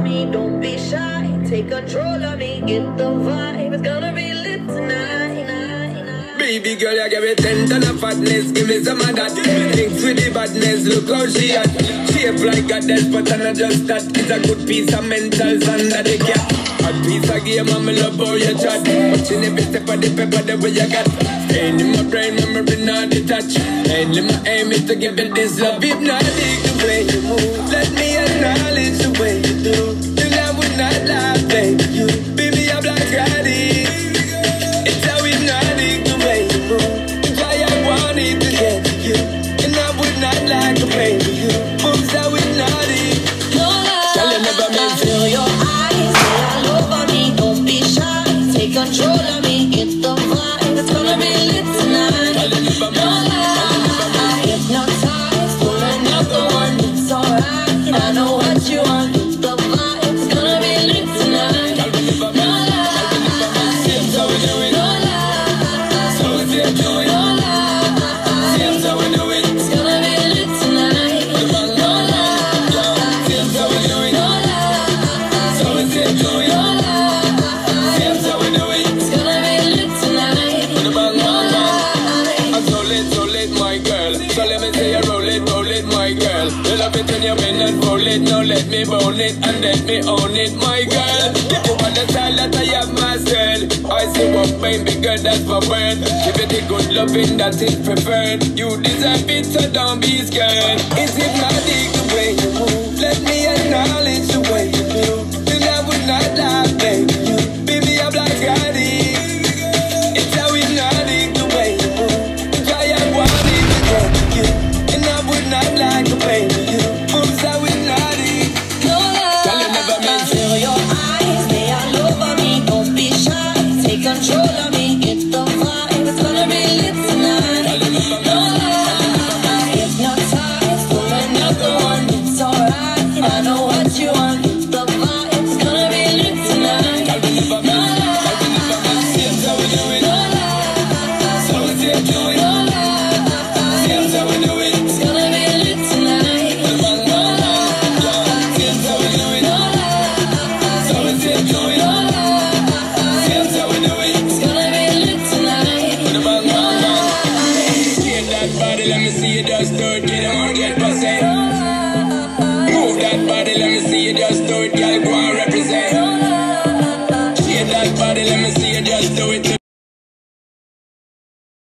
me, don't be shy. Take control of me, get the vibe. It's gonna be lit tonight. Baby girl, you give me 10 ton of fatness, give me some of that. Thinks with the badness, look how she at. Shape like a death, but I'm not just that. It's a good piece of mentals under the cat. A piece of game, I'm love how you chat. Watching every step of the pepper, the way you got. Staying in my brain, memory not detached. Mainly my aim is to give it this love. If not, dig the way you move. Let me acknowledge the way you do. Then I would not lie, baby. You be me up like Roddy. It's how hypnotic the way you move. It's why I wanted to get to you. And I would not like to play with you. Moves how hypnotic. No lie, feel your eyes. Say all over me, don't be shy. Take control of me, get the vibe. It's gonna be lit tonight. No lie, hypnotized. Pulling up the one, it's alright. I know what you want, get the vibe. It's gonna be lit tonight. No lie, Seems how we do it. no lie, So we feel do it. no lie. Seems how we do it. It's gonna be lit tonight. No lie, Seems how we do it. no lie, So we feel do it. no lie. Seems how we do it. It's gonna be lit tonight. With the bang, No bang, bang. lie. I'm so lit, my girl. So let me say you roll it, my girl. You love it when you bend and roll it. Now let me bone it and let me own it, my girl. Give you all the style that I have myself. I see what baby girl, that's my word. Give it the good loving that is preferred. You deserve it, so don't be scared. It's hypnotic the way you move. Let me acknowledge the way you do. Then I would not lie, baby. You beat me up like Roddy. It's how hypnotic the way you move. It's why I wanted to get to you. And I would not like to play with you. Moves how hypnotic. No lie, feel your eyes. They all over me, don't be shy. Take control of me, get the vibe. It's gonna be lit tonight. No lie, hypnotized. Pulling up the one, it's alright. I know what you want, get the vibe. It's gonna be lit tonight. No lie, Seems how we do it. no lie, So we still do it. no lie. Seems how we do it. It's gonna be lit tonight. No lie, Seems how we do it. no lie. So we still do it. No lie, Seems how we do it. it's gonna be lit tonight. With the bang, bang, bang. Shake that body, let me see you just do it. Get on, get percent. Move that body, let me see you just do it. Girl, go and represent.